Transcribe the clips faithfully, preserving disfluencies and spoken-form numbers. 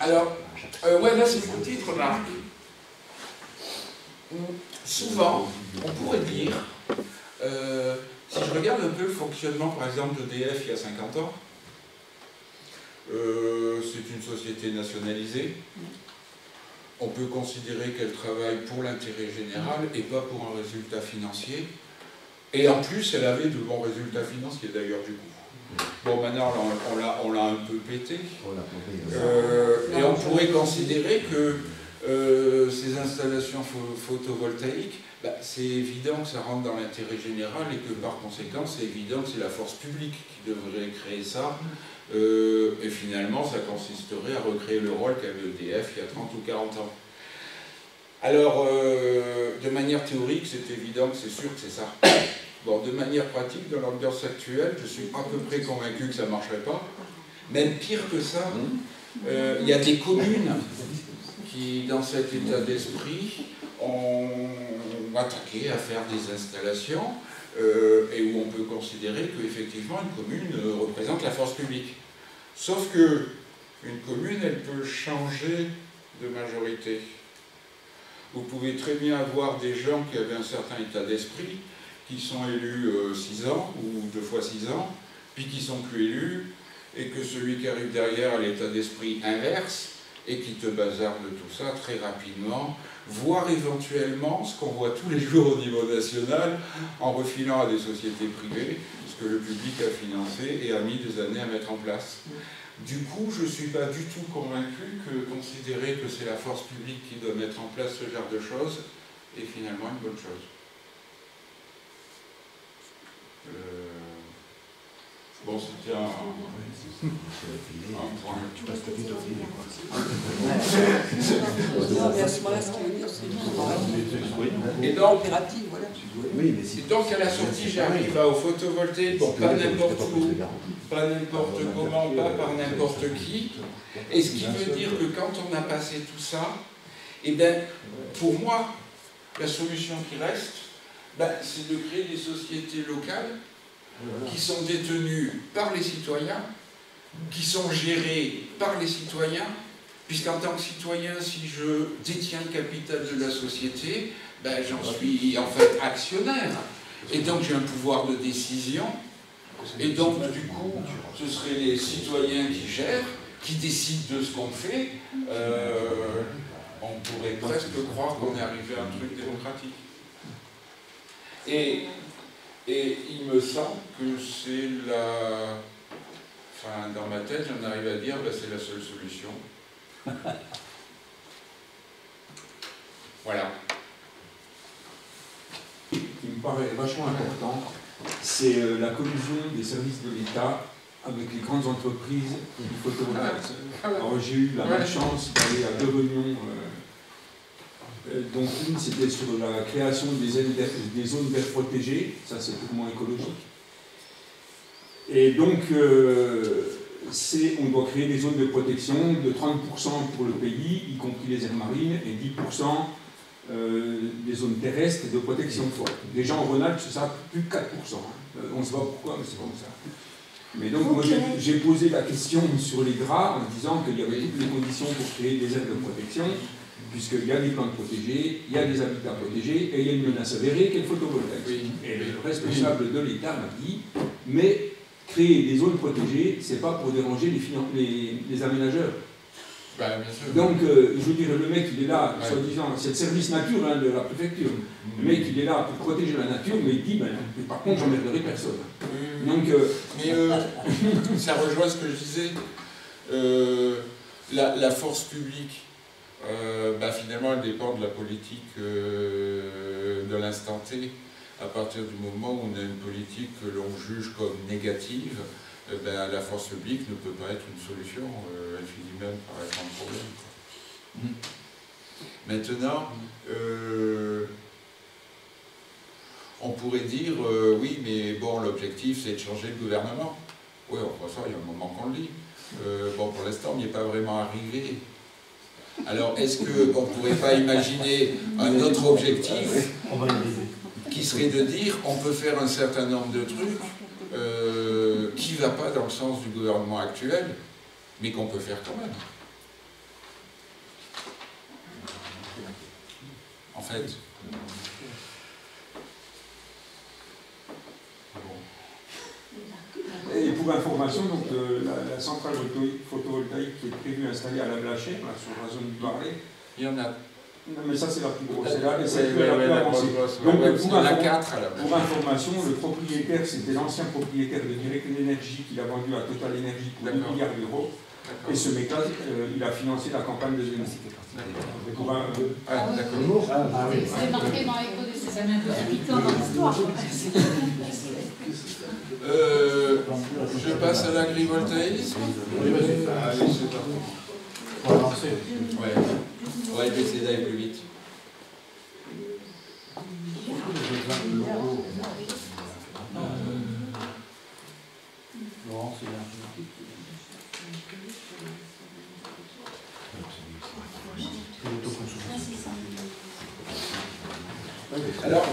Alors, euh, ouais, là c'est une petite remarque. Souvent, on pourrait dire, euh, si je regarde un peu le fonctionnement par exemple d'E D F il y a cinquante ans, euh, c'est une société nationalisée. On peut considérer qu'elle travaille pour l'intérêt général et pas pour un résultat financier. Et en plus, elle avait de bons résultats financiers d'ailleurs du coup. Bon, maintenant, on l'a un peu pété. Euh, et on pourrait considérer que euh, ces installations photovoltaïques, bah, c'est évident que ça rentre dans l'intérêt général et que par conséquent, c'est évident que c'est la force publique qui devrait créer ça. Euh, et finalement, ça consisterait à recréer le rôle qu'avait E D F il y a trente ou quarante ans. Alors, euh, de manière théorique, c'est évident que c'est sûr que c'est ça. Bon, de manière pratique, dans l'ambiance actuelle, je suis à peu près convaincu que ça ne marcherait pas. Même pire que ça, euh, il y a des communes qui, dans cet état d'esprit, ont attaqué à faire des installations euh, et où on peut considérer qu'effectivement une commune euh, représente la force publique. Sauf que une commune, elle peut changer de majorité. Vous pouvez très bien avoir des gens qui avaient un certain état d'esprit, qui sont élus euh, six ans, ou deux fois six ans, puis qui sont plus élus, et que celui qui arrive derrière a l'état d'esprit inverse, et qui te bazarde de tout ça très rapidement, voire éventuellement ce qu'on voit tous les jours au niveau national, en refilant à des sociétés privées, ce que le public a financé et a mis des années à mettre en place. Du coup, je ne suis pas du tout convaincu que considérer que c'est la force publique qui doit mettre en place ce genre de choses est finalement une bonne chose. Euh... Bon, c'était un, un point. Tu passes ta vie de vie, Et donc, et donc, à la sortie, j'arrive au photovoltaïque, bon, pas n'importe où, pas n'importe comment, pas par n'importe qui. Et ce qui veut dire que quand on a passé tout ça, eh bien, pour moi, la solution qui reste, ben, c'est de créer des sociétés locales qui sont détenues par les citoyens, qui sont gérées par les citoyens, puisqu'en tant que citoyen, si je détiens le capital de la société, ben, j'en suis en fait actionnaire. Et donc j'ai un pouvoir de décision. Et donc du coup, ce seraient les citoyens qui gèrent, qui décident de ce qu'on fait. Euh, on pourrait presque croire qu'on est arrivé à un truc démocratique. Et, et il me semble que c'est la... Enfin, dans ma tête, j'en arrive à dire, ben, c'est la seule solution. Voilà. Ce qui me paraît vachement important, c'est euh, la collusion des services de l'État avec les grandes entreprises du photovoltaïque. Alors j'ai eu la malchance d'aller à deux réunions, euh, euh, dont une c'était sur la création des, des zones vertes protégées, ça c'est purement écologique. Et donc euh, on doit créer des zones de protection de trente pour cent pour le pays, y compris les aires marines, et dix pour cent euh, des zones terrestres de protection forte. Les gens en Rhône-Alpes, c'est ça, plus de quatre pour cent. Hein. On ne sait pas pourquoi, mais c'est comme ça. Mais donc, okay. moi, j'ai posé la question sur les draps en disant qu'il y avait toutes les conditions pour créer des aires de protection, puisqu'il y a des plantes protégées, il y a des habitats protégés, et il y a une menace avérée qui est le photovoltaïque. Oui. Et le responsable de l'État m'a dit, mais créer des zones protégées, c'est pas pour déranger les, les, les aménageurs. Ben, bien sûr. Donc, euh, je veux dire, le mec, il est là, ouais. soi-disant, c'est le service nature hein, de la préfecture. Mmh. Le mec, il est là pour protéger la nature, mais il dit, ben, par contre, j'emmerderai personne. Mmh. Donc, euh, mais euh, ça rejoint ce que je disais. Euh, la, la force publique, euh, ben, finalement, elle dépend de la politique euh, de l'instant T. À partir du moment où on a une politique que l'on juge comme négative, eh ben, la force publique ne peut pas être une solution, euh, elle finit même par être un problème. Mmh. Maintenant, euh, on pourrait dire, euh, oui, mais bon, l'objectif c'est de changer le gouvernement. Oui, on voit ça, il y a un moment qu'on le dit. Euh, bon, pour l'instant, on n'y est pas vraiment arrivé. Alors, est-ce qu'on ne pourrait pas imaginer un autre objectif qui serait de dire, on peut faire un certain nombre de trucs Euh, qui ne va pas dans le sens du gouvernement actuel, mais qu'on peut faire quand même. fait. Et pour information, donc, euh, la, la centrale photovoltaïque qui est prévue installée à la Blachère, là, sur la zone du Barlet, il y en a. Non, mais ça c'est la plus grosse, c'est la, Oui, c'est oui, la oui, plus la avancée. grosse, Donc ouais, pour, il y en a inform... quatre à la pour information, le propriétaire, c'était l'ancien propriétaire de Direct Energy qu'il a vendu à Total Energy pour un milliard d'euros. Et ce mec-là, euh, il a financé la campagne de Zénith. Pour un... Ah, d'accord. Ah, oui. C'est marqué dans l'écho de ces années habitants dans l'histoire. Euh, je passe à l'agrivoltaïsme. Oui, vas-y. Ah, oui, c'est parti. On va lancer. Ouais. Ouais, je vais essayer d'aller plus vite. Laurent, c'est bien. Alors,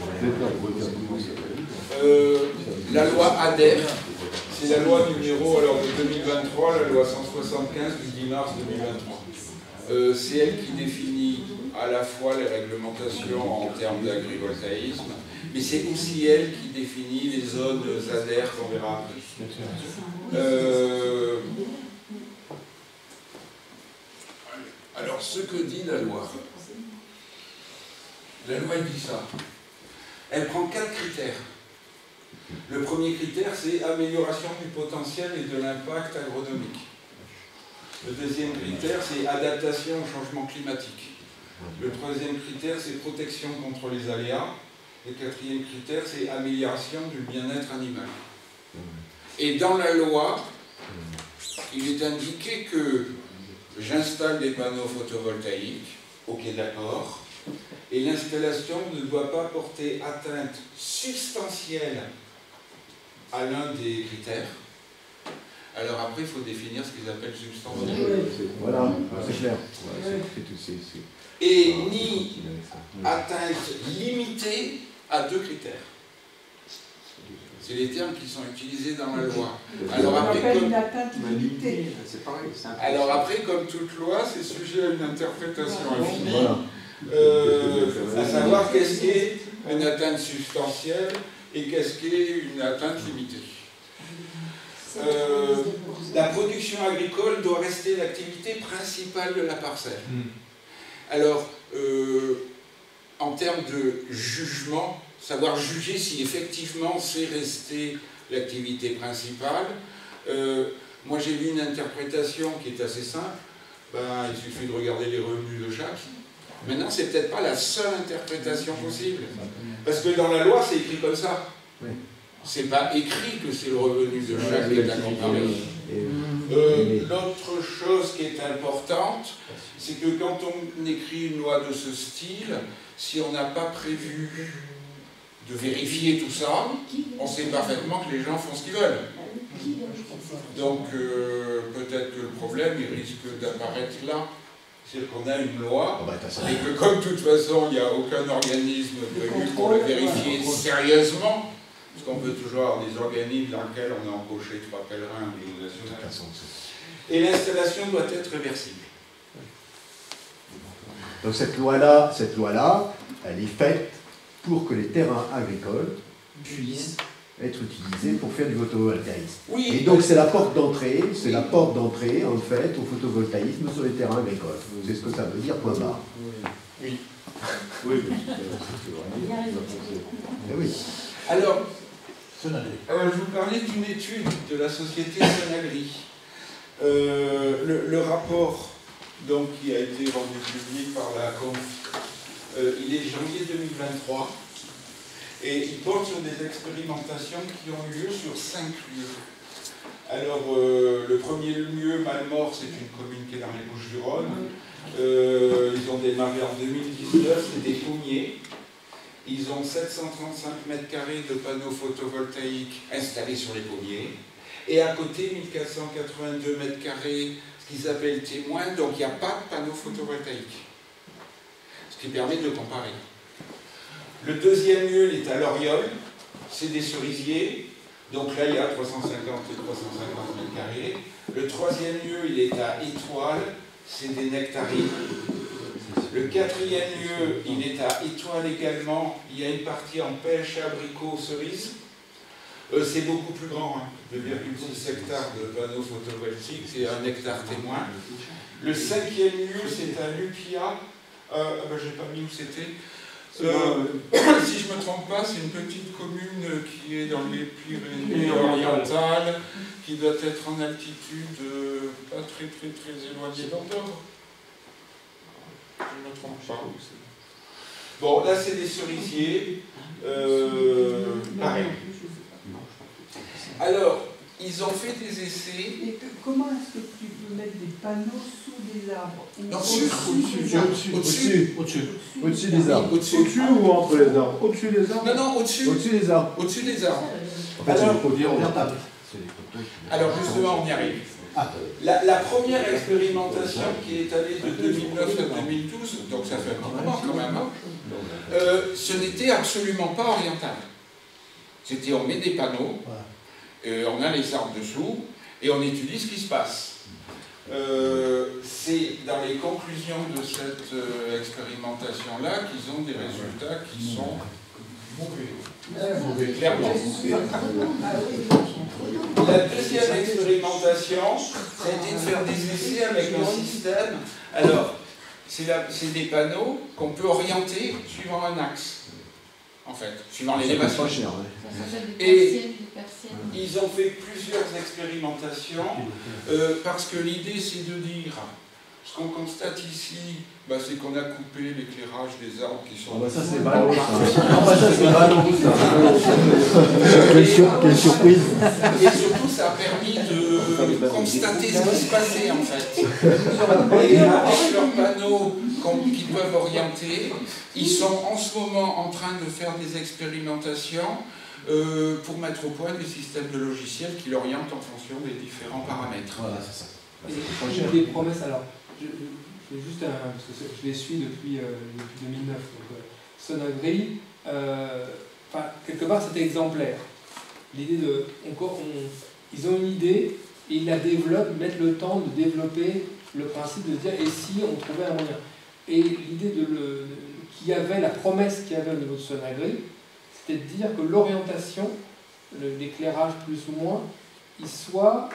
euh, la loi A D E R, c'est la loi numéro alors, de deux mille vingt-trois, la loi cent soixante-quinze du dix mars deux mille vingt-trois. Euh, c'est elle qui définit à la fois les réglementations en termes d'agrivoltaïsme, mais c'est aussi elle qui définit les zones A D E R qu'on verra après. Euh, alors, ce que dit la loi, la loi elle dit ça. Elle prend quatre critères. Le premier critère, c'est amélioration du potentiel et de l'impact agronomique. Le deuxième critère, c'est adaptation au changement climatique. Le troisième critère, c'est protection contre les aléas. Le quatrième critère, c'est amélioration du bien-être animal. Et dans la loi, il est indiqué que j'installe des panneaux photovoltaïques, ok d'accord, et l'installation ne doit pas porter atteinte substantielle à l'un des critères. Alors après, il faut définir ce qu'ils appellent substantiel. Voilà, c'est clair. Et ni atteinte limitée à deux critères. C'est les termes qui sont utilisés dans la loi. Alors après, comme... Alors après, comme toute loi, c'est sujet à une interprétation infinie. Euh, à savoir qu'est-ce qu'est une atteinte substantielle et qu'est-ce qu'est une atteinte limitée. Euh, la production agricole doit rester l'activité principale de la parcelle. Alors, euh, en termes de jugement, savoir juger si effectivement c'est resté l'activité principale, euh, moi j'ai lu une interprétation qui est assez simple, ben, il suffit de regarder les revenus de chaque. Maintenant, c'est peut-être pas la seule interprétation possible, parce que dans la loi c'est écrit comme ça. C'est pas écrit que c'est le revenu de chaque qui est à comparer. Euh, L'autre chose qui est importante, c'est que quand on écrit une loi de ce style, si on n'a pas prévu de vérifier tout ça, on sait parfaitement que les gens font ce qu'ils veulent. Donc euh, peut-être que le problème il risque d'apparaître là. C'est qu'on a une loi, et que comme de toute façon il n'y a aucun organisme prévu pour le vérifier sérieusement, parce qu'on peut toujours avoir des organismes dans lesquels on a empoché trois pèlerins au niveau national. Et l'installation doit être réversible. Donc cette loi-là, cette loi-là, elle est faite pour que les terrains agricoles puissent être utilisés pour faire du photovoltaïsme. Oui. Et donc c'est la porte d'entrée, c'est oui. la porte d'entrée en fait au photovoltaïsme sur les terrains agricoles. C'est ce que ça veut dire, point barre. Oui. Oui. Et oui. Alors, euh, je vous parlais d'une étude de la société Sonagri. Euh, le, le rapport donc, qui a été rendu public par la Conf, euh, il est janvier deux mille vingt-trois et il porte sur des expérimentations qui ont eu lieu sur cinq lieux. Alors, euh, le premier lieu, Malmort, c'est une commune qui est dans les Bouches-du-Rhône. Euh, ils ont démarré en deux mille dix-neuf, c'est des pommiers. Ils ont sept cent trente-cinq mètres carrés de panneaux photovoltaïques installés sur les pommiers. Et à côté, mille quatre cent quatre-vingt-deux mètres carrés, ce qu'ils appellent témoins, donc il n'y a pas de panneaux photovoltaïques. Ce qui permet de comparer. Le deuxième lieu, il est à Loriol, c'est des cerisiers. Donc là, il y a trois cent cinquante et trois cent cinquante mètres carrés. Le troisième lieu, il est à Étoile, c'est des nectarines. Le quatrième lieu, il est à Étoile également. Il y a une partie en pêche, abricot, cerise. Euh, c'est beaucoup plus grand, hein, deux virgule six hectares de panneaux photovoltaïques et un hectare témoin. Le cinquième lieu, c'est à Lupia. Euh, ah ben, j'ai pas mis où c'était. Euh, si je ne me trompe pas, c'est une petite commune qui est dans les Pyrénées orientales, qui doit être en altitude euh, pas très très très éloignée d'Andorre. Je ne me trompe pas. Bon, là c'est des cerisiers. Euh, pareil. Alors, ils ont fait des essais. Et que, comment est-ce que tu peux mettre des panneaux sous des arbres? Non, au-dessus, au-dessus, Au-dessus, Au-dessus. Au-dessus. au-dessus des arbres. Au-dessus. Au-dessus ou entre les arbres? Au-dessus des arbres? Non, non, au-dessus. Au-dessus des arbres. Au-dessus des arbres. En fait, c'est Alors, des poteaux orientables. Alors justement, on y arrive. La, la première expérimentation qui est allée de deux mille neuf à deux mille douze, donc ça fait un petit moment quand même, hein, euh, ce n'était absolument pas oriental. C'était on met des panneaux, euh, on a les arbres dessous, et on étudie ce qui se passe. Euh, C'est dans les conclusions de cette euh, expérimentation-là qu'ils ont des résultats qui sont mauvais, clairement. La deuxième expérimentation, ça a été de faire des essais avec un système. Alors, c'est des panneaux qu'on peut orienter suivant un axe, en fait, suivant l'élévation. Et ils ont fait plusieurs expérimentations, euh, parce que l'idée c'est de dire, ce qu'on constate ici, bah, c'est qu'on a coupé l'éclérage des arbres qui sont... Ah bah ça c'est Valo, ça. Ah bah ça c'est Valo, ça. Quelle, sur, quelle surprise. Et surtout ça a permis de constater ce qui se passait en fait. Et avec leurs panneaux qu'ils peuvent orienter, ils sont en ce moment en train de faire des expérimentations euh, pour mettre au point des systèmes de logiciels qui l'orientent en fonction des différents paramètres. Voilà, c'est ça. Et des promesses, alors, je, je, juste un, parce que je les suis depuis, euh, depuis deux mille neuf, donc euh, Sonagri, euh, enfin, quelque part c'était exemplaire. L'idée de, on, on, ils ont une idée, et ils la développent, ils mettent le temps de développer le principe de dire, et si on trouvait un moyen. Et l'idée de le, qu'il y avait, la promesse qu'il y avait au niveau de Sonagri, c'était de dire que l'orientation, l'éclairage plus ou moins, il soit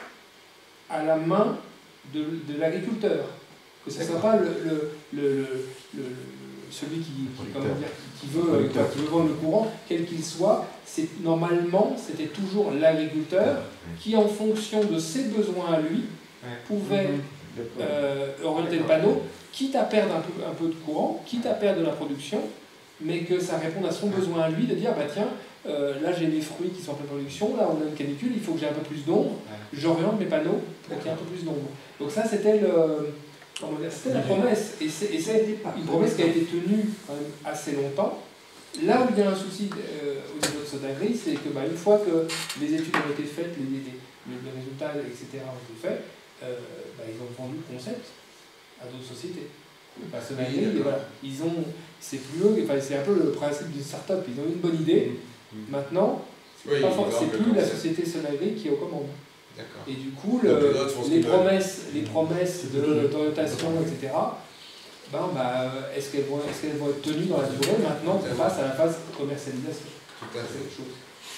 à la main de, de l'agriculteur, que ce ne soit pas le, le, le, le, le, celui qui, qui, comment dire, qui, veut, qui veut vendre le courant, quel qu'il soit. Normalement, c'était toujours l'agriculteur qui, en fonction de ses besoins à lui, pouvait euh, orienter le panneau, quitte à perdre un peu, un peu de courant, quitte à perdre de la production, mais que ça réponde à son besoin à lui, de dire, bah tiens, Euh, là j'ai des fruits qui sont en pleine production, là on a une canicule, il faut que j'ai un peu plus d'ombre, j'oriente mes panneaux pour qu'il y ait un peu plus d'ombre. Donc ça c'était le, c'était la promesse, et c'est une promesse qui a été tenue quand même assez longtemps. Là où il y a un souci euh, au niveau de Sonagri, c'est que bah, une fois que les études ont été faites, les, les, les, les résultats, et cetera ont été faits, euh, bah, ils ont vendu le concept à d'autres sociétés. Bah, Sonagri, et voilà, ils ont, c'est plus eux, enfin, c'est un peu le principe d'une start-up, ils ont une bonne idée. Maintenant, oui, c'est plus la société Sonagri qui est aux commandes. Et du coup, le, les, promesses, les promesses d'orientation, et cetera, ben, ben, est-ce qu'elles vont, est-ce qu'elles vont être tenues dans la durée? Maintenant, on passe à la phase commercialisation. Tout à fait. Chose.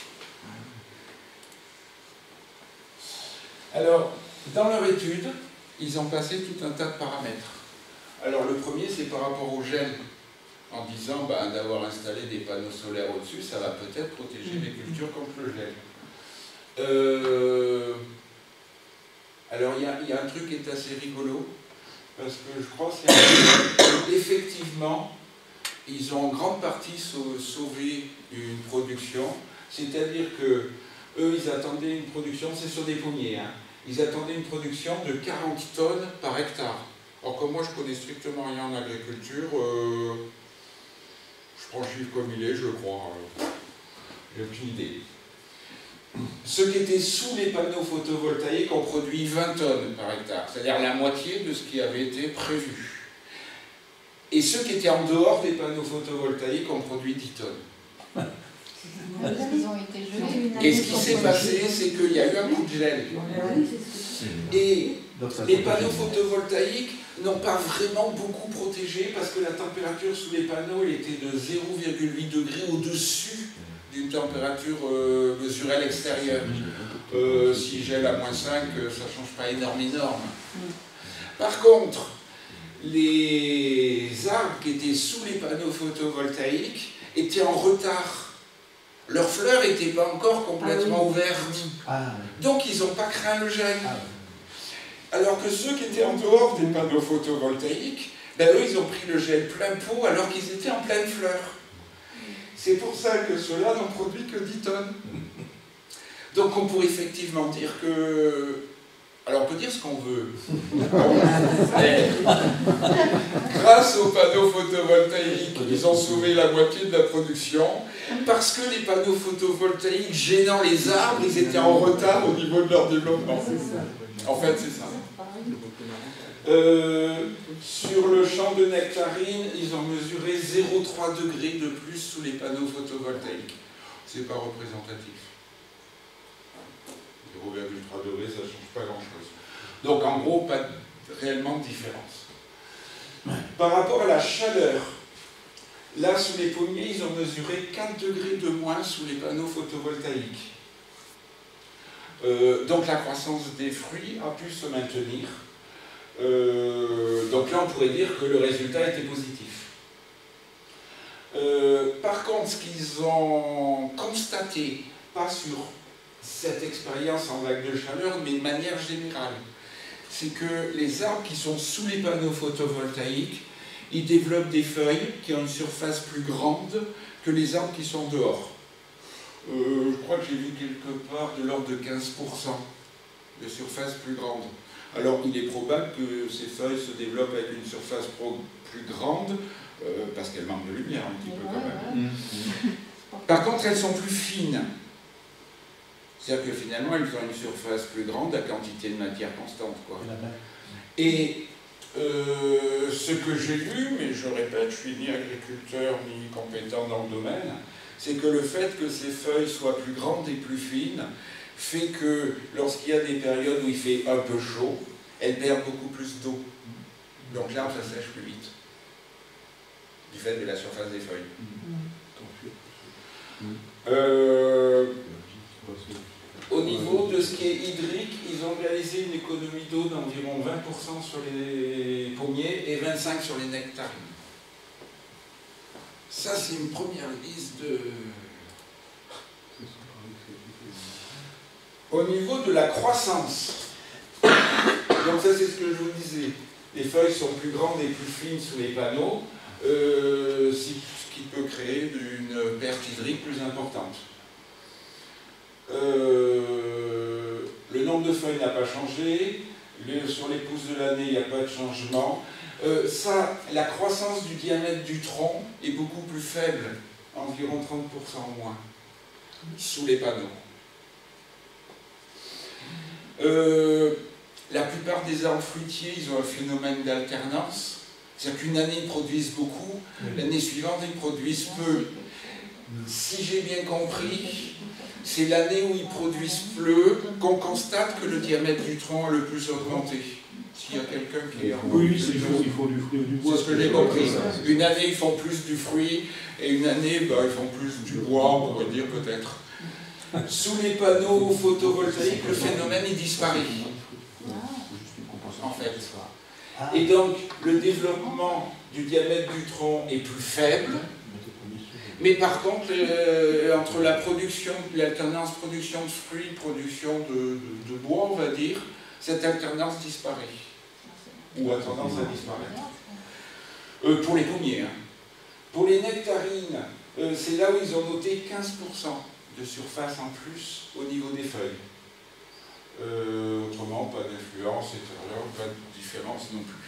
Alors, dans leur étude, ils ont passé tout un tas de paramètres. Alors, le premier, c'est par rapport au gel. En disant bah, d'avoir installé des panneaux solaires au-dessus, ça va peut-être protéger les cultures contre le gel. Euh... Alors il y, y a un truc qui est assez rigolo, parce que je crois qu'effectivement, ils ont en grande partie sauvé une production, c'est-à-dire que eux, ils attendaient une production, c'est sur des pommiers, hein, ils attendaient une production de quarante tonnes par hectare. Alors comme moi je connais strictement rien en agriculture, euh, je prends le chiffre comme il est, je le crois. J'ai aucune idée. Ceux qui étaient sous les panneaux photovoltaïques ont produit vingt tonnes par hectare, c'est-à-dire la moitié de ce qui avait été prévu. Et ceux qui étaient en dehors des panneaux photovoltaïques ont produit dix tonnes. Ils ont été gelés. Et ce qui s'est passé, c'est qu'il y a eu un coup de gel. Et les panneaux photovoltaïques n'ont pas vraiment beaucoup protégé parce que la température sous les panneaux elle était de zéro virgule huit degrés au-dessus d'une température euh, mesurée à l'extérieur. Euh, si gèle à moins cinq, ça ne change pas énorme, énorme. Par contre, les arbres qui étaient sous les panneaux photovoltaïques étaient en retard. Leurs fleurs n'étaient pas encore complètement ah oui. ouvertes. Ah, Donc, ils n'ont pas craint le gel. ah, Alors que ceux qui étaient en dehors des panneaux photovoltaïques, ben eux, ils ont pris le gel plein pot alors qu'ils étaient en pleine fleur. C'est pour ça que ceux-là n'ont produit que dix tonnes. Donc, on pourrait effectivement dire que... Alors, on peut dire ce qu'on veut. Grâce aux panneaux photovoltaïques, ils ont sauvé la moitié de la production, parce que les panneaux photovoltaïques gênant les arbres, ils étaient en retard au niveau de leur développement. En fait, c'est ça. Euh, sur le champ de nectarines, ils ont mesuré zéro virgule trois degrés de plus sous les panneaux photovoltaïques. C'est pas représentatif. zéro virgule trois degrés, ça ne change pas grand-chose. Donc en gros, pas réellement de différence. Par rapport à la chaleur, là sous les pommiers, ils ont mesuré quatre degrés de moins sous les panneaux photovoltaïques. Euh, donc la croissance des fruits a pu se maintenir. Euh, donc là, on pourrait dire que le résultat était positif. Euh, par contre, ce qu'ils ont constaté, pas sur cette expérience en vague de chaleur, mais de manière générale, c'est que les arbres qui sont sous les panneaux photovoltaïques, ils développent des feuilles qui ont une surface plus grande que les arbres qui sont dehors. Euh, je crois que j'ai vu quelque part de l'ordre de quinze pour cent de surface plus grande. Alors, il est probable que ces feuilles se développent avec une surface plus grande, euh, parce qu'elles manquent de lumière un petit peu quand même. Par contre, elles sont plus fines. C'est-à-dire que finalement, elles ont une surface plus grande à quantité de matière constante, quoi. Et euh, ce que j'ai lu, mais je répète, je suis ni agriculteur ni compétent dans le domaine, c'est que le fait que ces feuilles soient plus grandes et plus fines fait que lorsqu'il y a des périodes où il fait un peu chaud, elles perdent beaucoup plus d'eau. Donc l'arbre, ça sèche plus vite, du fait de la surface des feuilles. Euh, au niveau de ce qui est hydrique, ils ont réalisé une économie d'eau d'environ vingt pour cent sur les pommiers et vingt-cinq pour cent sur les nectarines. Ça, c'est une première liste de... Au niveau de la croissance, donc ça c'est ce que je vous disais, les feuilles sont plus grandes et plus fines sous les panneaux, euh, ce qui peut créer une perte hydrique plus importante. Euh, le nombre de feuilles n'a pas changé, le, sur les pousses de l'année il n'y a pas de changement. Euh, ça, la croissance du diamètre du tronc est beaucoup plus faible, environ trente pour cent moins, sous les panneaux. Euh, la plupart des arbres fruitiers, ils ont un phénomène d'alternance. C'est-à-dire qu'une année, ils produisent beaucoup, l'année suivante, ils produisent peu. Si j'ai bien compris, c'est l'année où ils produisent peu qu'on constate que le diamètre du tronc a le plus augmenté. S'il y a quelqu'un qui est en... Oui, c'est il faut, il faut du fruit ou du bois. C'est ce que j'ai compris. Une année, ils font plus du fruit, et une année, ben, ils font plus du bois, on pourrait dire peut-être. Sous les panneaux photovoltaïques, le phénomène est disparu. En fait. Et donc, le développement du diamètre du tronc est plus faible, mais par contre, euh, entre la production, l'alternance production de fruits, production de, de, de bois, on va dire, cette alternance disparaît. Ou a tendance à disparaître. Euh, pour les pommiers. Hein. Pour les nectarines, euh, c'est là où ils ont noté quinze pour cent de surface en plus au niveau des feuilles. Euh, autrement, pas d'influence extérieure, pas de différence non plus.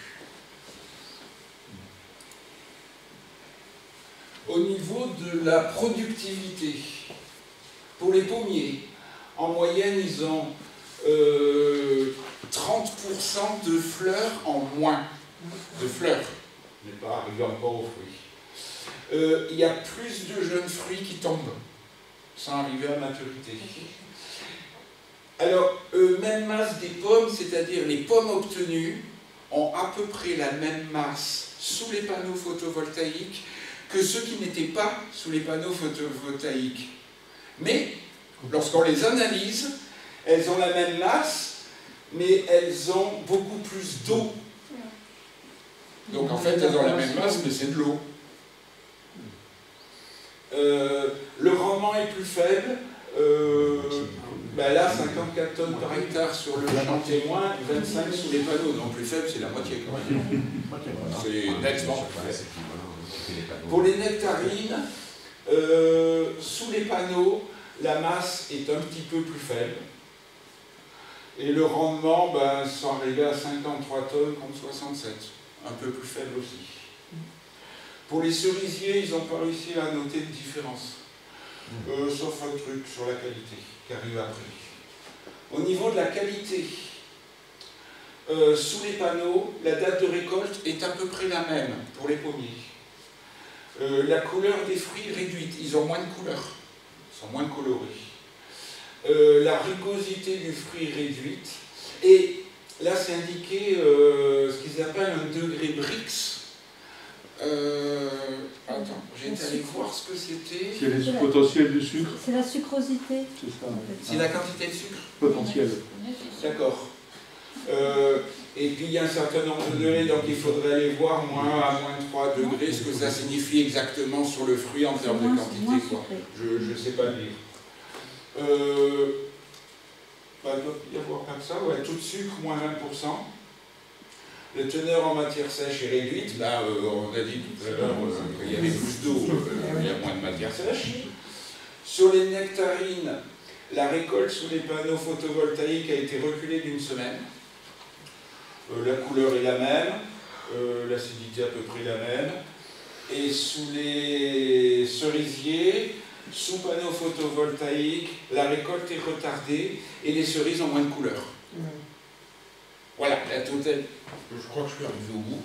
Au niveau de la productivité, pour les pommiers, en moyenne, ils ont euh, trente pour cent de fleurs en moins. De fleurs, mais pas arrivé encore aux fruits. Euh, il y a plus de jeunes fruits qui tombent sans arriver à maturité. Alors, euh, même masse des pommes, c'est-à-dire les pommes obtenues, ont à peu près la même masse sous les panneaux photovoltaïques que ceux qui n'étaient pas sous les panneaux photovoltaïques. Mais, lorsqu'on les analyse, elles ont la même masse, mais elles ont beaucoup plus d'eau. Donc en fait, elles ont la même masse, mais c'est de l'eau. Euh, le rendement est plus faible. Euh, ben là, cinquante-quatre tonnes par hectare sur le champ témoin, vingt-cinq sous les panneaux. Donc plus faible, c'est la moitié quand même. C'est nettement plus faible. Pour les nectarines, euh, sous les panneaux, la masse est un petit peu plus faible. Et le rendement, ben, sont arrivés à cinquante-trois tonnes contre soixante-sept. Un peu plus faible aussi. Pour les cerisiers, ils n'ont pas réussi à noter de différence. Euh, sauf un truc sur la qualité qui arrive après. Au niveau de la qualité, euh, sous les panneaux, la date de récolte est à peu près la même pour les pommiers. Euh, la couleur des fruits est réduite, ils ont moins de couleur, ils sont moins colorés. Euh, la rugosité du fruit est réduite, et là c'est indiqué euh, ce qu'ils appellent un degré Brix. Euh, attends, j'ai été allé voir ce que c'était. C'est le potentiel du sucre. C'est la sucrosité. C'est ça. C'est la quantité de sucre. Potentiel. D'accord. Euh, et puis il y a un certain nombre de degrés, donc il faudrait aller voir moins à moins de trois degrés, ce que ça signifie exactement sur le fruit en termes de quantité. Quoi. Je ne sais pas le dire. Euh, bah, il doit y avoir comme ça, ouais, tout de sucre, moins vingt pour cent. La teneur en matière sèche est réduite. Là, euh, on a dit tout à l'heure euh, qu'il y avait plus d'eau, euh, il y a moins de matière sèche. Sur les nectarines, la récolte sous les panneaux photovoltaïques a été reculée d'une semaine. Euh, la couleur est la même, euh, l'acidité à peu près la même. Et sous les cerisiers, sous panneaux photovoltaïques, la récolte est retardée et les cerises ont moins de couleur. Voilà, la totale. Je crois que je suis arrivé au bout.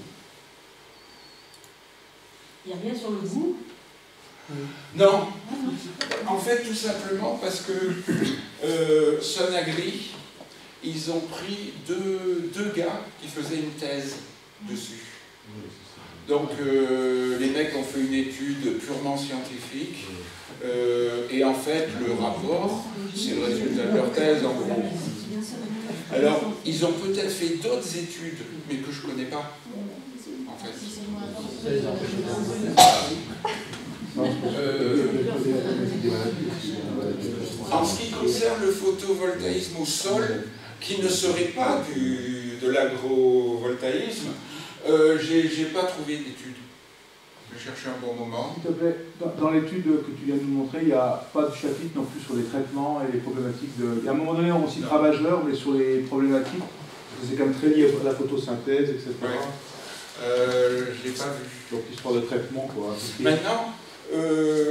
Il n'y a rien sur le goût. Non, en fait tout simplement parce que euh, Sonagri, ils ont pris deux, deux gars qui faisaient une thèse dessus. Donc euh, les mecs ont fait une étude purement scientifique euh, et en fait le rapport, c'est le résultat de leur thèse en gros. Alors ils ont peut-être fait d'autres études mais que je ne connais pas en fait. Euh, en ce qui concerne le photovoltaïsme au sol, qui ne serait pas du, de l'agrovoltaïsme, euh, j'ai pas trouvé d'études. Je cherchais un bon moment. S'il te plaît, dans, dans l'étude que tu viens de nous montrer, il n'y a pas de chapitre non plus sur les traitements et les problématiques de... Il y a un moment donné, on cite ravageurs, mais sur les problématiques, parce que c'est quand même très lié à la photosynthèse, et cetera. Ouais. Euh, je l'ai pas vu. Donc l'histoire de traitement, quoi. Maintenant, euh,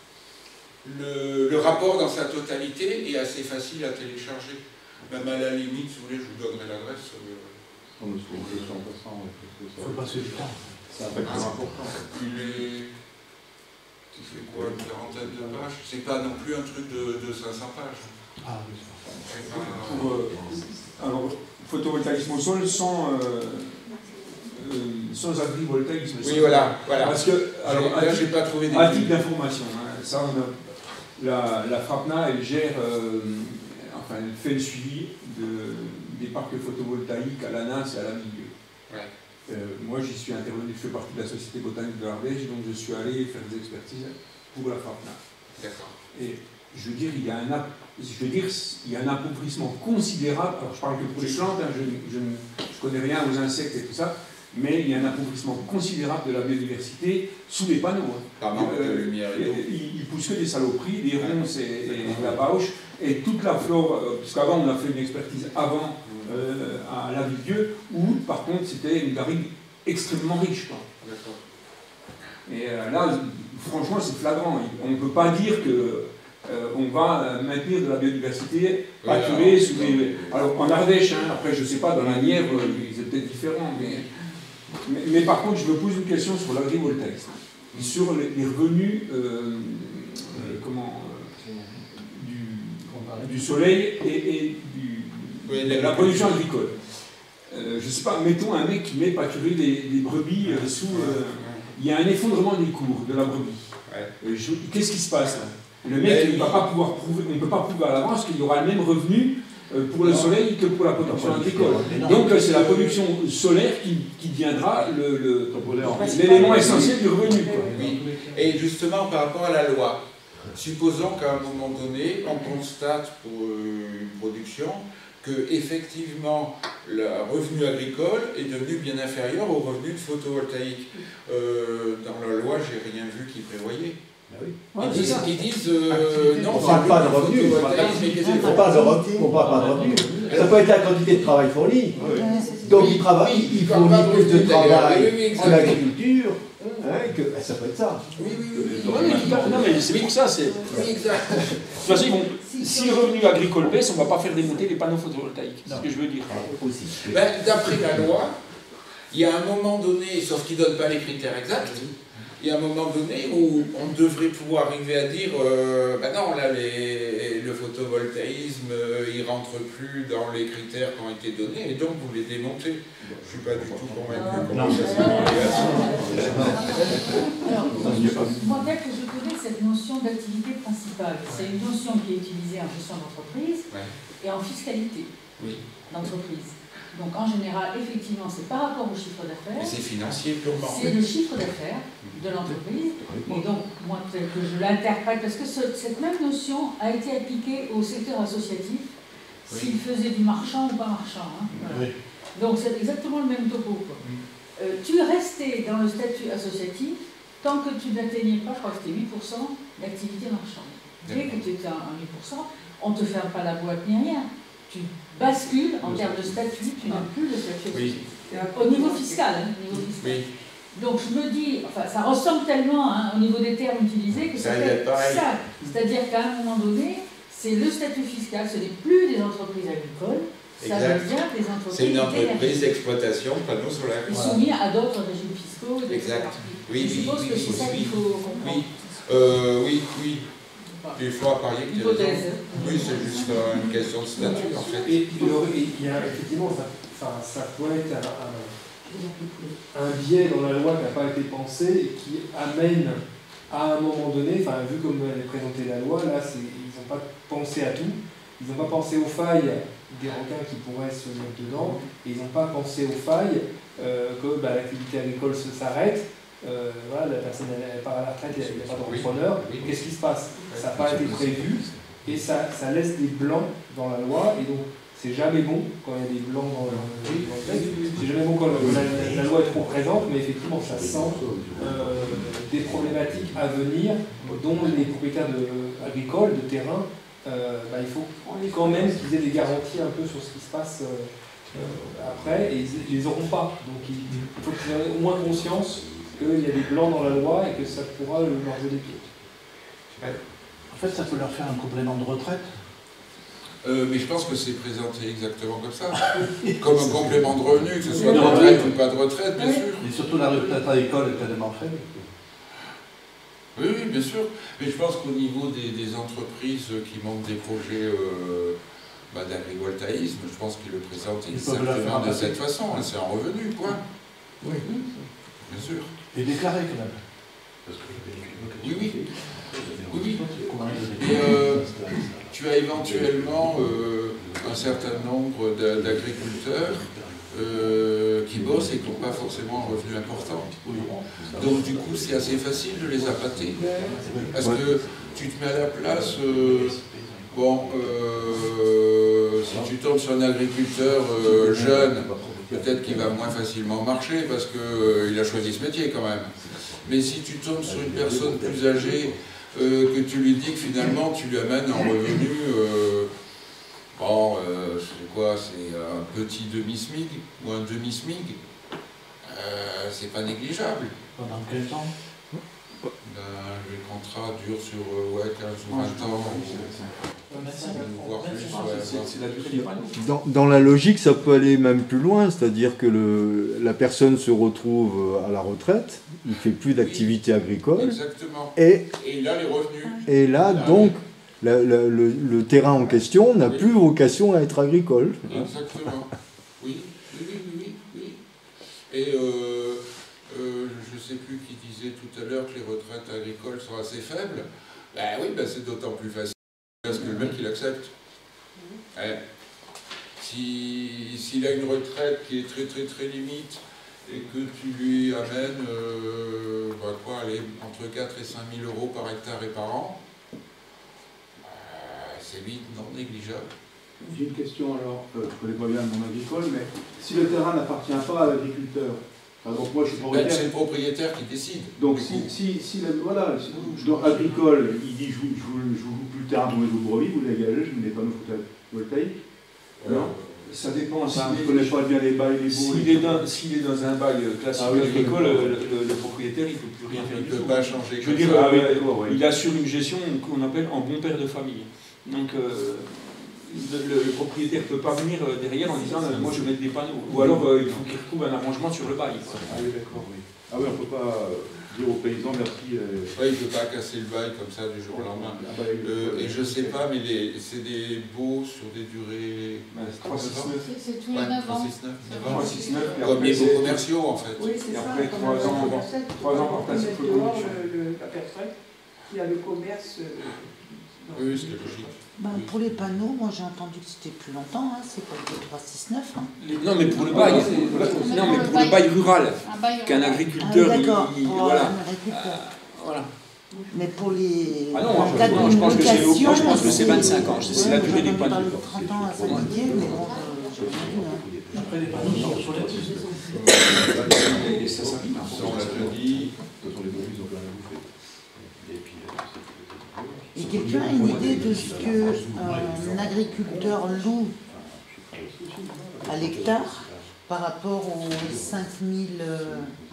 le, le rapport dans sa totalité est assez facile à télécharger. Même à la limite, si vous voulez, je vous donnerai l'adresse. Euh... On il faut passer du temps. C'est un facteur ah, important. Il est... Il fait quoi, une quarantaine de pages? C'est pas non plus un truc de, de cinq cents pages. Ah oui, c'est pas... Pour, euh, alors, photovoltaïsme au sol sans... Euh, euh, sans agrivoltaïsme. Oui, voilà, voilà. Parce que, alors, là, j'ai pas trouvé des... À titre d'information, hein, ça, on a, la, la FRAPNA, elle gère, euh, enfin, elle fait le suivi de, des parcs photovoltaïques à l'ANAS et à la Milieu. Ouais. Euh, moi, j'y suis intervenu, je fais partie de la Société botanique de l'Ardèche, donc je suis allé faire des expertises pour la FRAPNA. D'accord. Et je veux dire, il y a un, je veux dire, il y a un appauvrissement considérable. Alors, je parle que pour les plantes, hein, je ne je connais rien aux insectes et tout ça, mais il y a un appauvrissement considérable de la biodiversité sous les panneaux. Hein. Par manque de lumière et d'eau. Il, il pousse que des saloperies, des ronces et, et de la bauche, et toute la flore, puisqu'avant on a fait une expertise avant euh, à la Villedieu, où par contre c'était une garrigue extrêmement riche. D'accord. Et euh, là, franchement, c'est flagrant. On ne peut pas dire que Euh, on va maintenir de la biodiversité pâturée oui, sous les... Alors en Ardèche, hein, après je ne sais pas, dans la Nièvre, c'est peut-être différent, mais, mais, mais par contre je me pose une question sur l'agrivoltaïsme, sur les, les revenus euh, euh, comment, euh, du, du soleil et, et du, oui, de la production agricole. euh, je ne sais pas, mettons un mec qui met pâturer des, des brebis euh, sous... Euh, il y a un effondrement des cours de la brebis. Euh, Qu'est-ce qui se passe là? Le mec il ne va pas pouvoir prouver, on ne peut pas prouver à l'avance qu'il y aura le même revenu euh, pour le soleil que pour la production agricole. Donc c'est la production solaire qui, qui deviendra l'élément essentiel du revenu. Quoi. Oui. Et justement par rapport à la loi, supposons qu'à un moment donné, on constate pour une production que effectivement le revenu agricole est devenu bien inférieur au revenu de photovoltaïque. Euh, dans la loi, j'ai rien vu qui prévoyait. Ah oui. Ils disent, ils disent euh, non, on ne parle pas de revenus, on parle pas de revenus, on parle pas de revenus. Ça peut être la quantité de travail fourni. Donc il travaille, il fournit plus de travail en agriculture. Hein, que, ça peut être ça. Oui, oui, oui. oui. Ouais, mais, non, mais c'est pour ça. C'est... Oui, exact. De toute façon, ils vont, si le revenu agricole baisse, on ne va pas faire démonter les panneaux photovoltaïques. C'est ce que je veux dire. Aussi. Ben, d'après la loi, il y a un moment donné, sauf qu'ils ne donnent pas les critères exacts, il y a un moment donné où on devrait pouvoir arriver à dire euh, ben non, là, les, le photovoltaïsme, euh, il ne rentre plus dans les critères qui ont été donnés, et donc vous les démontez. Je ne suis pas du tout convaincu comment ça s'est moi, tel que je connais cette notion d'activité principale, c'est une notion qui est utilisée en gestion d'entreprise ouais. et en fiscalité oui. d'entreprise. Donc en général, effectivement, c'est par rapport au chiffre d'affaires. C'est financier purement. C'est le chiffre d'affaires de l'entreprise. Et donc, moi, tel que je l'interprète, parce que ce, cette même notion a été appliquée au secteur associatif, oui. s'il faisait du marchand ou pas marchand. Hein, voilà. Oui. Donc c'est exactement le même topo. Quoi. Oui. Euh, tu restais dans le statut associatif tant que tu n'atteignais pas, je crois que c'était huit pour cent d'activité marchande. Dès que tu étais à huit pour cent, on ne te ferme pas la boîte ni rien. Tu bascules en termes de statut, tu n'as plus le statut associatif. Oui. Au niveau fiscal. Hein, au niveau fiscal. Oui. Donc je me dis, enfin ça ressemble tellement hein, au niveau des termes utilisés que ça fait ça. C'est-à-dire qu'à un moment donné, c'est le statut fiscal, ce n'est plus des entreprises agricoles, ça devient des entreprises. C'est une entreprise d'exploitation panneaux solaires. Et soumis à d'autres régimes fiscaux. Exact. Oui, je suppose oui, que c'est oui, ça oui. qu'il faut comprendre. Oui, euh, oui, oui. Il faut apparier que tu as hypothèse. Oui, c'est juste euh, une question de statut en fait. Et il y a effectivement, ça, enfin, ça peut être un, un, un biais dans la loi qui n'a pas été pensé et qui amène à un moment donné, enfin vu comme elle est présentée la loi, là ils n'ont pas pensé à tout, ils n'ont pas pensé aux failles des requins qui pourraient se mettre dedans, et ils n'ont pas pensé aux failles euh, que bah, l'activité agricole se s'arrête. Euh, voilà, la personne elle, elle part à la retraite, il n'y a pas d'entrepreneur. Qu'est-ce qui se passe? Ça n'a pas été prévu et ça, ça laisse des blancs dans la loi, et donc c'est jamais bon quand il y a des blancs dans, dans le texte. C'est jamais bon quand la, la, la loi est trop présente, mais effectivement ça sent euh, des problématiques à venir dont les propriétaires de, agricoles, de terrain, euh, bah, il faut quand même qu'ils aient des garanties un peu sur ce qui se passe euh, euh, après, et ils ne les auront pas. Donc il, il faut qu'ils aient au moins conscience qu'il y a des blancs dans la loi et que ça pourra leur jouer des pieds. En fait, ça peut leur faire un complément de retraite. Euh, mais je pense que c'est présenté exactement comme ça. Comme un complément de revenu, que ce soit de retraite ou pas de retraite, bien sûr. Et surtout la retraite agricole est tellement faible. Oui, oui, bien sûr. Mais je pense qu'au niveau des, des entreprises qui montent des projets euh, bah, d'agrivoltaïsme, je pense qu'ils le présentent exactement de cette façon. Hein, c'est un revenu, point. Oui. Bien sûr. Et déclaré quand même. Parce que oui, oui. Oui, oui. Et euh, tu as éventuellement euh, un certain nombre d'agriculteurs euh, qui bossent et qui n'ont pas forcément un revenu important. Donc du coup, c'est assez facile de les appâter. Parce que tu te mets à la place, euh, bon, euh, si tu tombes sur un agriculteur euh, jeune, peut-être qu'il va moins facilement marcher parce qu'il euh, a choisi ce métier quand même. Mais si tu tombes sur une personne plus âgée, euh, que tu lui dis que finalement tu lui amènes un revenu, euh, bon, euh, c'est quoi, c'est un petit demi-smig ou un demi-smig, euh, c'est pas négligeable. Pendant quel temps? Ben, les contrats durent sur euh, ouais, quinze ou vingt ans, ou voire plus. C'est la durée des panneaux. Dans, dans la logique, ça peut aller même plus loin, c'est-à-dire que le, la personne se retrouve à la retraite, il ne fait plus d'activité oui, agricole. Exactement. Et, et là, les revenus. Et là, là donc, la, la, le, le terrain en question n'a oui. plus vocation à être agricole. Exactement. Oui. oui, oui. Et euh, euh, je ne sais plus qui disait tout à l'heure que les retraites agricoles sont assez faibles. Ben oui, ben c'est d'autant plus facile parce que le mec il accepte. Ouais. Si, s'il a une retraite qui est très très très limite et que tu lui amènes euh, bah quoi, allez, entre quatre et cinq mille euros par hectare et par an, euh, c'est vite non négligeable. J'ai une question alors, euh, je ne connais pas bien le monde agricole, mais si le terrain n'appartient pas à l'agriculteur, par exemple moi je suis propriétaire... Ben, c'est le propriétaire qui décide. Donc si, si, si la, voilà, si, dans agricole, il dit je ne vous, je vous plus le terrain pour mes autres brebis, vous dégagez, je mets des panneaux photovoltaïques. Alors, ça dépend. Enfin, je ne connais pas bien les bails, les baux. S'il est, est dans un bail classique ah, oui, agricole, le, le, le propriétaire il ne peut plus rien faire. Il ne peut pas changer. Je veux dire, ah, oui, euh, il assure une gestion qu'on appelle en bon père de famille. Donc, euh, le, le, le propriétaire ne peut pas venir derrière en disant euh, moi je vais mettre des panneaux. Ou alors euh, il faut qu'il retrouve un arrangement sur le bail. Quoi. Ah oui, d'accord, oui. Ah oui, on ne peut pas dire aux paysans merci. Euh... Oui, il ne peut pas casser le bail comme ça du jour au lendemain. Ah, bah, euh, et je ne sais pas, mais c'est des baux sur des durées. trois six neuf. C'est tous les neuf ans. trois six neuf. Comme les baux commerciaux en fait. Oui, c'est ça. Après trois ans, trois ans par place, il faut le la personne qui a le commerce. Oui, c'est logique. Ben, oui. Pour les panneaux, moi j'ai entendu que c'était plus longtemps, hein, c'est pas le trois six neuf. Hein. Non, mais pour le bail, non, non, mais pour le bail rural, qu'un agriculteur, ah, d'accord, il, il, pour voilà. un agriculteur. Euh, voilà. Mais pour les. Ah non, moi, je, non, je pense que c'est moi, je pense que c'est vingt-cinq ans, c'est la durée des panneaux. trente ans à Saint-Didier, mais bon, j'ai rien vu. Hein. Après, les panneaux sur les et ça s'applique. On l'a déjà dit. Et quelqu'un a une idée de ce qu'un agriculteur loue à l'hectare par rapport aux cinq mille euh,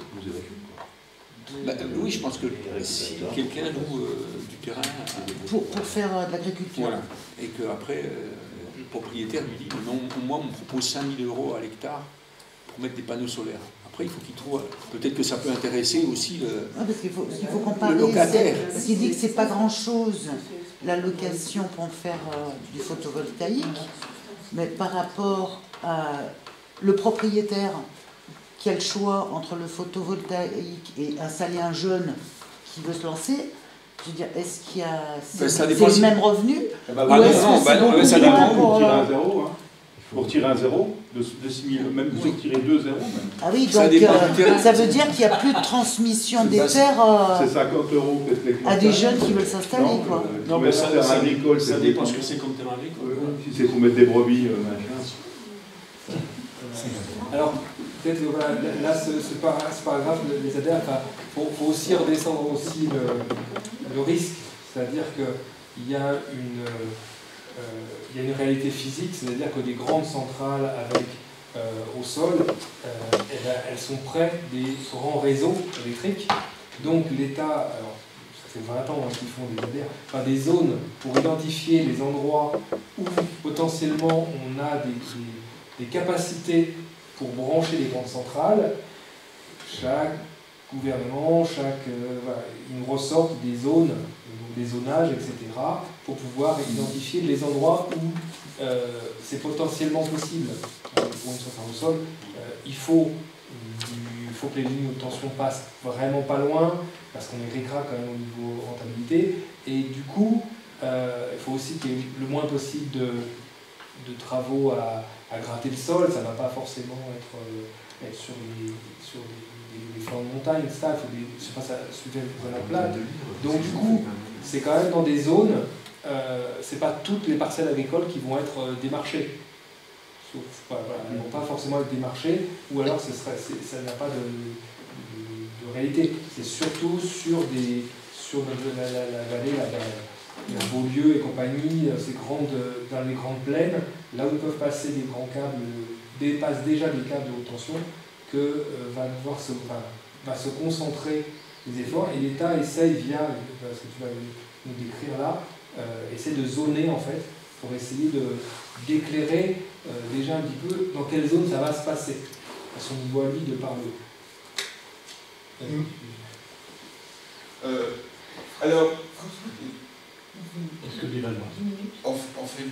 bah, oui, je pense que si quelqu'un loue euh, du terrain à... pour, pour faire euh, de l'agriculture. Voilà. Et qu'après, euh, le propriétaire lui dit non, moi on me propose cinq mille euros à l'hectare pour mettre des panneaux solaires. Après, il faut qu'il trouve. Peut-être que ça peut intéresser aussi le, ah, parce qu'il faut, il faut comparer, le locataire. Parce qu'il dit que c'est pas grand-chose la location pour faire euh, du photovoltaïque, mais par rapport à le propriétaire qui a le choix entre le photovoltaïque et installer un jeune qui veut se lancer, je veux dire, est-ce qu'il y a c'est, c'est le même revenu ah bah, bah, non, non, bah, non, ça dépend pour tirer un zéro. Hein. Pour tirer un zéro, de, de six mille, même pour tirer deux zéros. Même. Ah oui, donc euh, ça veut dire qu'il n'y a plus de transmission des terres euh, c'est cinquante euros peut-être à des jeunes qui veulent s'installer. Non, quoi. Euh, non mais ça, ça, agricole, ça dépend ce que c'est comme terrain agricole. Euh, si c'est pour mettre des brebis, euh, machin. Alors, peut-être que voilà, là, ce, ce paragraphe, les adhère, il enfin, faut, faut aussi redescendre aussi le, le risque, c'est-à-dire qu'il y a une. Euh, il y a une réalité physique, c'est-à-dire que des grandes centrales avec euh, au sol, euh, eh ben, elles sont près des grands réseaux électriques. Donc l'État, alors ça fait vingt ans hein, qu'ils font des A D R, enfin des zones pour identifier les endroits où potentiellement on a des, des, des capacités pour brancher les grandes centrales. Chaque gouvernement, chaque, euh, voilà, ils nous ressortent des zones, des zonages, et cetera, pour pouvoir identifier les endroits où euh, c'est potentiellement possible euh, pour une centrale au sol. Euh, il faut, il faut que les lignes de tension passent vraiment pas loin, parce qu'on est ric-rac quand même au niveau rentabilité, et du coup, euh, il faut aussi qu'il y ait le moins possible de, de travaux à, à gratter le sol. Ça ne va pas forcément être, euh, être sur les, sur des, des flancs de montagne, et cetera. Il faut des, je sais pas, ça suivait la plate. Donc du coup, c'est quand même dans des zones, euh, c'est pas toutes les parcelles agricoles qui vont être euh, démarchées. Sauf, voilà, elles ne vont pas forcément être démarchées, ou alors ce serait, ça n'a pas de, de, de réalité. C'est surtout sur, des, sur la, la, la vallée, la, la, la Beaulieu et compagnie, ces grandes, dans les grandes plaines, là où peuvent passer des grands câbles, dépassent déjà des câbles de haute tension, que euh, va devoir se, enfin, va se concentrer les efforts, et l'État essaye via ce que tu vas nous décrire là, euh, essaie de zoner en fait, pour essayer de, d'éclairer euh, déjà un petit peu dans quelle zone ça va se passer, à son niveau à lui de par le. Mmh. Euh, alors, est-ce que on, on fait une pause ?